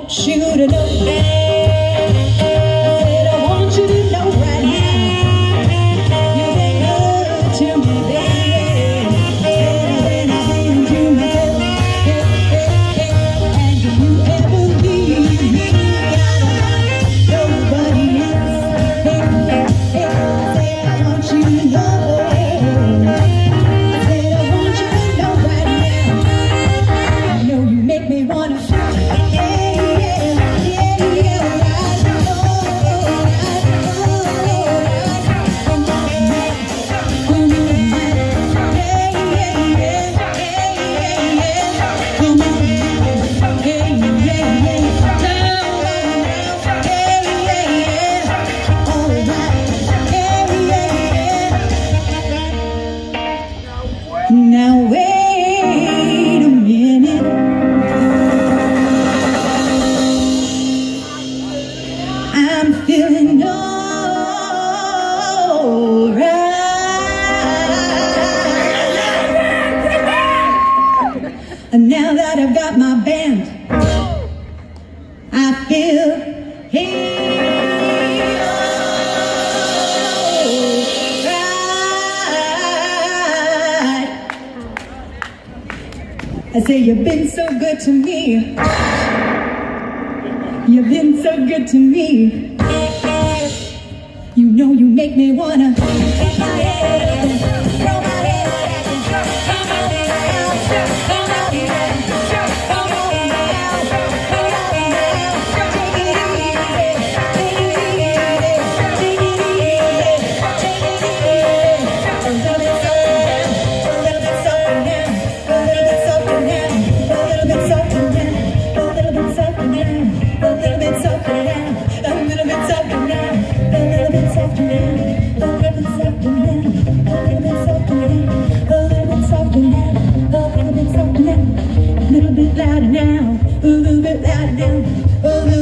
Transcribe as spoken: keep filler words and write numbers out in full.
want you to know. I said I want you to know right now. You've been good to me, baby. Better than I've been to myself. Hey, hey, hey. And if you ever leave me, gotta find nobody else. Hey, hey, hey. I said I want you to know. I said I want you to know right now. I know you make me wanna. Now wait a minute. I'm feeling alright. And now that I've got my band, I feel I say you've been so good to me. You've been so good to me. You know you make me wanna throw my head up, throw my head back and come on now, come on now, come on now, come on now. Take it easy, take it easy, take it easy, take it easy. A little bit softer now, a little bit softer now, a little bit softer now, a little bit softer now, a little bit softer now, a little bit softer now, a little bit softer now, a little bit softer now, a little bit softer now, a little bit softer now, a little bit softer now, a little bit louder now, a little bit louder now, a little